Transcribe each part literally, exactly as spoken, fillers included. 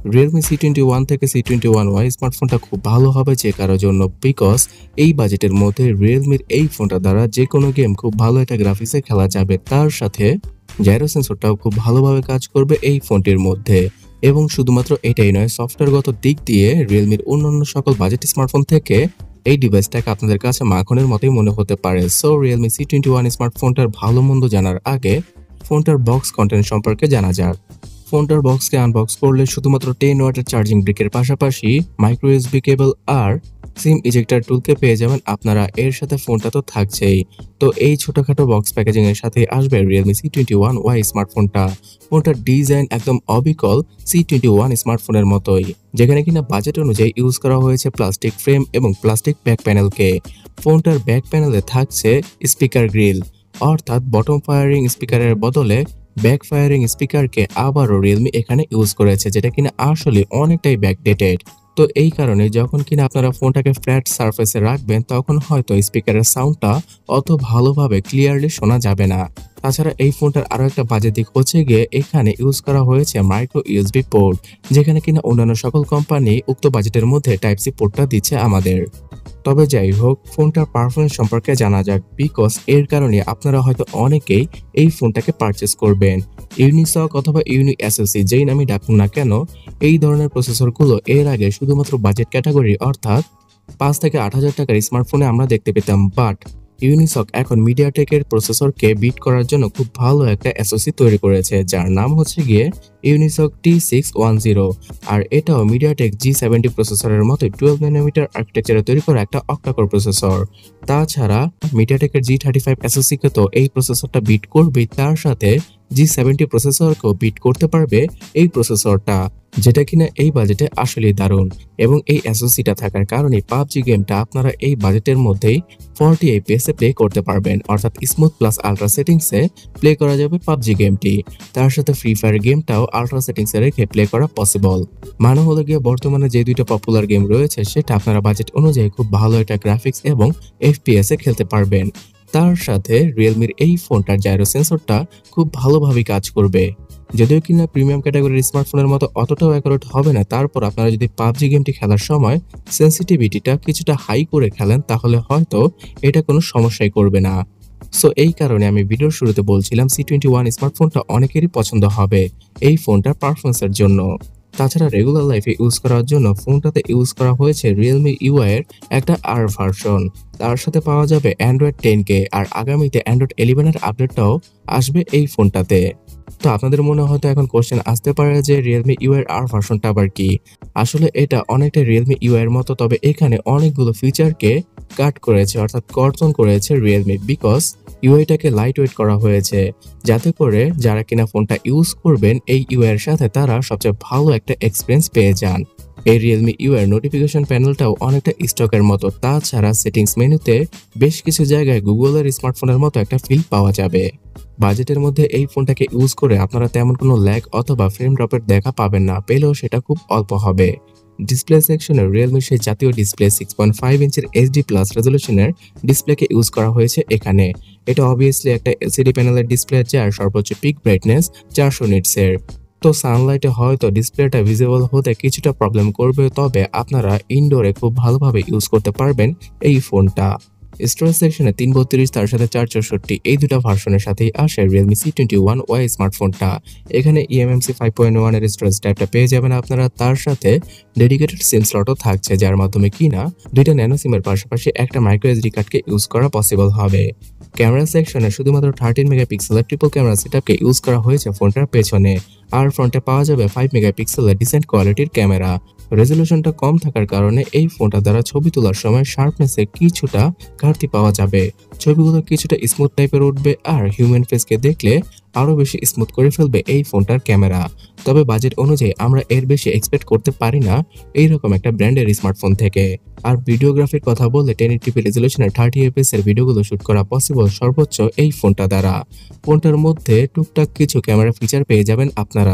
Realme C twenty one থেকে C twenty one Y স্মার্টফোনটা খুব ভালো হবে যে কারোর জন্য, বিকজ এই বাজেটের মধ্যে Realme এই ফোনটা দ্বারা যে কোনো গেম খুব ভালো একটা গ্রাফিক্সে খেলা যাবে। তার সাথে জাইরো সেন্সরটাও খুব ভালোভাবে কাজ করবে এই ফোনটির মধ্যে। এবং শুধুমাত্র এটাই নয়, সফটওয়্যারগত দিক দিয়ে Realme অন্যান্য সকল বাজেট স্মার্টফোন থেকে এই ডিভাইসটাকে আপনাদের কাছে মাখনের মতোই মনে হতে পারে। So Realme C twenty one স্মার্টফোনটার ভালো মন্দ জানার আগে ফোনটার বক্স কন্টেন্ট সম্পর্কে জানা যাক। ফোনটার বক্সকে আনবক্স করলে শুধুমাত্র টেন ওয়াটের চার্জিং ব্রিকের পাশাপাশি মাইক্রো ইউএসবি কেবল আর সিম ইজেক্টর টুলকে পেয়ে যাবেন আপনারা। এর সাথে ফোনটা তো থাকছেই। তো এই ছোটখাটো বক্স প্যাকেজিং এর সাথে আসবে Realme C twenty one Y স্মার্টফোনটা। ফোনটার ডিজাইন একদম অবিকল সি টোয়েন্টি ওয়ান স্মার্টফোনের মতোই, যেখানে কিনা বাজেট অনুযায়ী ইউজ করা হয়েছে প্লাস্টিক ফ্রেম এবং প্লাস্টিক ব্যাক প্যানেলকে। ফোনটার ব্যাক প্যানেলে থাকছে স্পিকার গ্রিল, অর্থাৎ বটম ফায়ারিং স্পিকারের বদলে ব্যাক ফায়ারিং স্পিকারকে আবারও Realme এখানে ইউজ করেছে, যেটা কিনা আসলে অনেকটাই ব্যাকডেটেড। তো এই কারণে যখন কিনা আপনারা ফোনটাকে ফ্ল্যাট সারফেসে রাখবেন তখন হয়তো স্পিকারের সাউন্ডটা অত ভালোভাবে ক্লিয়ারলি শোনা যাবে না। তাছাড়া এই ফোনটার আরো একটা বাজে দিক হচ্ছে গিয়ে এখানে ইউজ করা হয়েছে মাইক্রো ইউএসবি পোর্ট, যেখানে কিনা অন্যান্য সকল কোম্পানি উক্ত বাজেটের মধ্যে টাইপ সি পোর্টটা দিচ্ছে আমাদের। তবে যাই হোক, ফোনটার পারফরমেন্স সম্পর্কে জানা যাক, বিকজ এর কারণে আপনারা হয়তো অনেকেই এই ফোনটাকে পারচেস করবেন। ইউনিসক অথবা ইউনি এসওসি যেই নামই ডাকুন না কেন, এই ধরনের প্রসেসরগুলো এর আগে শুধুমাত্র বাজেট ক্যাটাগরি অর্থাৎ পাঁচ থেকে আট হাজার টাকার স্মার্টফোনে আমরা দেখতে পেতাম, বাট ইউনিসক এখন মিডিয়াটেকের প্রসেসরকে বিট করার জন্য খুব ভালো একটা এসওসি তৈরি করেছে, যার নাম হচ্ছে গিয়ে Unisoc T six one zero. আর এটাও মিডিয়াটেক জি সেভেন্টি প্রসেসরের মতো টুয়েলভ ন্যানোমিটার আর্কিটেকচারে তৈরি করা একটা অক্টাকোর প্রসেসর। তাছাড়া মিডিয়াটেকের জি থার্টি ফাইভ এসওসিকে তো এই প্রসেসরটা বিট করবেই, তার সাথে জি সেভেন্টি প্রসেসরকেও বিট করতে পারবে এই প্রসেসরটা, যেটা কিনা এই বাজেটে আসলেই দারুণ। এবং এই এসওসিটা থাকার কারণে পাবজি গেমটা আপনারা এই বাজেটের মধ্যেই ফর্টি এফপিএস এ প্লে করতে পারবেন, অর্থাৎ স্মুথ প্লাস আলট্রা সেটিংসে প্লে করা যাবে পাবজি গেমটি। তার সাথে ফ্রি ফায়ার গেমটাও আলট্রা সেটিংসে রেখে প্লে করা পসিবল। মানে হলো গিয়ে বর্তমানে যে দুইটা পপুলার গেম রয়েছে সেটা আপনারা বাজেট অনুযায়ী খুব ভালো একটা গ্রাফিক্স এবং এফপিএস এ খেলতে পারবেন। তার সাথে Realme এই ফোনটার জাইরো সেন্সরটা খুব ভালোভাবে কাজ করবে। যদিও কিনা প্রিমিয়াম ক্যাটাগরির স্মার্টফোনের মতো অতটাও অ্যাকুরেট হবে না, তারপর আপনারা যদি পাবজি গেমটি খেলার সময় সেন্সিটিভিটিটা কিছুটা হাই করে খেলেন তাহলে হয়তো এটা কোনো সমস্যাই করবে না। সো এই কারণে আমি ভিডিওর শুরুতে বলছিলাম সি টোয়েন্টি ওয়ান স্মার্টফোনটা অনেকেরই পছন্দ হবে এই ফোনটার পারফরমেন্সের জন্য। তাছাড়া রেগুলার লাইফে ইউজ করার জন্য ফোনটাতে ইউজ করা হয়েছে Realme ইউআই এর একটা আর ভার্সন। তার সাথে পাওয়া যাবে অ্যান্ড্রয়েড টেন কে, আর আগামীতে অ্যান্ড্রয়েড ইলেভেন এর আপডেটটাও আসবে এই ফোনটাতে। তো আপনাদের মনে হয়তো এখন কোশ্চেন আসতে পারে যে Realme ইউআই এর আর ভার্সনটা আবার কি। আসলে এটা অনেকটা Realme ইউআই এর মতো, তবে এখানে অনেকগুলো ফিচারকে কাট করেছে অর্থাৎ কর্তন করেছে Realme, বিকজ ইউআইটাকে লাইট ওয়েট করা হয়েছে, যাতে করে যারা কিনা ফোনটা ইউজ করবেন এই ইউআই এর সাথে তারা সবচেয়ে ভালো একটা এক্সপিরিয়েন্স পেয়ে যান। এই Realme ইউআই এর নোটিফিকেশন প্যানেলটাও অনেকটা স্টকের মতো। তাছাড়া সেটিংস মেনুতে বেশ কিছু জায়গায় গুগলের স্মার্টফোনের মতো একটা ফিল পাওয়া যাবে। বাজেটের মধ্যে এই ফোনটাকে ইউজ করে আপনারা তেমন কোনো ল্যাগ অথবা ফ্রেম ড্রপের দেখা পাবেন না, পেলেও সেটা খুব অল্প হবে। ডিসপ্লে সেকশনে Realme সেই জাতীয় ডিসপ্লে সিক্স পয়েন্ট ফাইভ ইঞ্চের এইচডি প্লাস রেজলিউশনের ডিসপ্লেকে ইউজ করা হয়েছে এখানে। এটা অবভিয়াসলি একটা এলসিডি প্যানেলের ডিসপ্লে, যার সর্বোচ্চ পিক ব্রাইটনেস চারশো নিটসের। তো সানলাইটে হয়তো ডিসপ্লেটা ভিজিবল হতে কিছুটা প্রবলেম করবে, তবে আপনারা ইনডোরে খুব ভালোভাবে ইউজ করতে পারবেন এই ফোনটা। স্টোরেজ সেকশনে তিন বত্রিশ তার সাথে চার চৌষট্টি এই দুটো ভার্সনের সাথেই আসে Realme C twenty one Y স্মার্টফোনটা। এখানে ইএমএমসি ফাইভ পয়েন্ট ওয়ান এর স্টোরেজ টাইপটা পেয়ে যাবেন আপনারা। তার সাথে ডেডিকেটেড সিম স্লটও থাকছে, যার মাধ্যমে কিনা দুইটা ন্যানো সিমের পাশাপাশি একটা মাইক্রো এসডি কার্ডকে ইউজ করা পসিবল হবে। ক্যামেরা সেকশনে শুধুমাত্র থার্টিন মেগাপিক্সেলের ট্রিপল ক্যামেরা সেটআপকে ইউজ করা হয়েছে ফোনটার পেছনে, আর ফ্রন্টে পাওয়া যাবে ফাইভ মেগাপিক্সেলের ডিসেন্ট কোয়ালিটির ক্যামেরা। রেজলিউশনটা কম থাকার কারণে এই ফোনটা দ্বারা ছবি তোলার সময় শার্পনেসে কিছুটা ঘাটতি পাওয়া যাবে, ছবিগুলো কিছুটা স্মুথ টাইপের উঠবে, আর হিউম্যান ফেসকে দেখলে আরো বেশি স্মুথ করে ফেলবে এই ফোনটার ক্যামেরা। তবে বাজেট অনুযায়ী আমরা এর বেশি এক্সপেক্ট করতে পারি না এইরকম একটা ব্র্যান্ডের স্মার্টফোন থেকে। আর ভিডিওগ্রাফির কথা বললে টেন এইটিপি রেজলিউশনের থার্টি এফপিএস এর ভিডিওগুলো শুট করা পসিবল সর্বোচ্চ এই ফোনটা দ্বারা। ফোনটার মধ্যে টুকটাক কিছু ক্যামেরা ফিচার পেয়ে যাবেন আপনারা।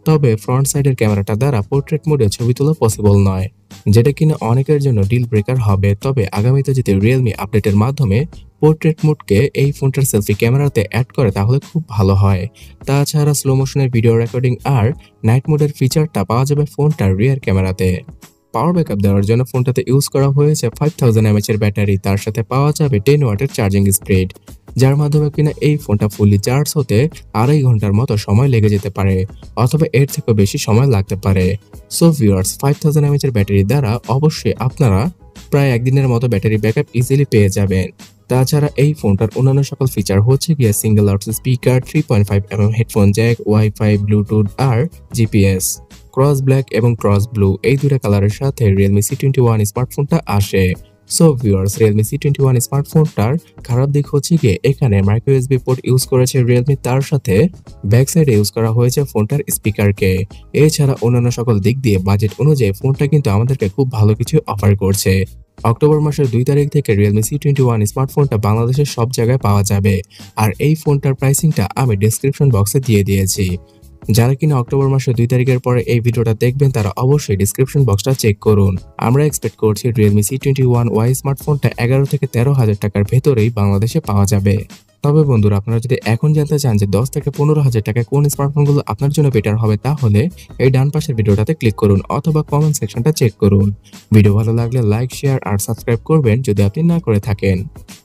তবে ফ্রন্ট সাইডের ক্যামেরাটা দ্বারা পোর্ট্রেট মোডে ছবি তোলা পসিবল নয়, যেটা কিনা অনেকের জন্য ডিল ব্রেকার হবে। তবে আগামীতে যদি রিয়েলমি আপডেটের মাধ্যমে পোর্ট্রেট মোডকে এই ফোনটার সেলফি ক্যামেরাতে অ্যাড করে তাহলে খুব ভালো হয়। তাছাড়া স্লো মোশনের ভিডিও রেকর্ডিং আর নাইট মোডের ফিচারটা পাওয়া যাবে ফোনটার রিয়ার ক্যামেরাতে। পাওয়ার ব্যাকআপ দেওয়ার জন্য ফোনটাতে ইউজ করা হয়েছে ফাইভ থাউজেন্ড এমএএচ এর ব্যাটারি, তার সাথে পাওয়া যাবে টেন ওয়াটের চার্জিং স্পিড, যার মাধ্যমে কিনা এই ফোনটা ফুললি চার্জ হতে আড়াই ঘন্টার মতো সময় লেগে যেতে পারে, অথবা এর থেকেও বেশি সময় লাগতে পারে। So viewers, five thousand mAh এর ব্যাটারি দ্বারা অবশ্যই আপনারা প্রায় একদিনের মতো ব্যাটারি ব্যাকআপ ইজিলি পেয়ে যাবেন। তাছাড়া এই ফোনটার অন্যান্য সকল ফিচার হচ্ছে গিয়ে single out speaker, three point five M M headphone jack, WiFi, Bluetooth আর জিপিএস। ক্রস ব্ল্যাক এবং ক্রস ব্লু এই দুটা কালারের সাথে রিয়েলমি সি টোয়েন্টি ওয়ান স্মার্টফোনটা আসে। So viewers, Realme C twenty one স্মার্টফোনটার খারাপ দিক হচ্ছে গিয়ে এখানে মাইক্রো ইউএসবি পোর্ট ইউজ করেছে রিয়েলমি, তার সাথে ব্যাক সাইডে ইউজ করা হয়েছে ফোনটার স্পিকারকে। এছাড়া অন্যান্য সকল দিক দিয়ে বাজেট অনুযায়ী ফোনটা কিন্তু আমাদেরকে খুব ভালো কিছু অফার করছে। অক্টোবর মাসের দুই তারিখ থেকে রিয়েলমি সি টোয়েন্টি ওয়ান স্মার্টফোনটা বাংলাদেশের সব জায়গায় পাওয়া যাবে, আর এই ফোনটার প্রাইসিংটা আমি ডিসক্রিপশন বক্সে দিয়ে দিয়েছি। যারা কিনা অক্টোবর মাসের দুই তারিখের পরে এই ভিডিওটা দেখবেন তারা অবশ্যই ডিসক্রিপশন বক্সটা চেক করুন। আমরা এক্সপেক্ট করছি Realme C twenty one Y স্মার্টফোনটা এগারো থেকে তেরো হাজার টাকার ভেতরেই বাংলাদেশে পাওয়া যাবে। তবে বন্ধুরা, আপনারা যদি এখন জানতে চান যে দশ থেকে পনেরো হাজার টাকায় কোন স্মার্টফোনগুলো আপনার জন্য বেটার হবে, তাহলে এই ডান পাশের ভিডিওটাতে ক্লিক করুন অথবা কমেন্ট সেকশনটা চেক করুন। ভিডিও ভালো লাগলে লাইক, শেয়ার আর সাবস্ক্রাইব করবেন যদি আপনি না করে থাকেন।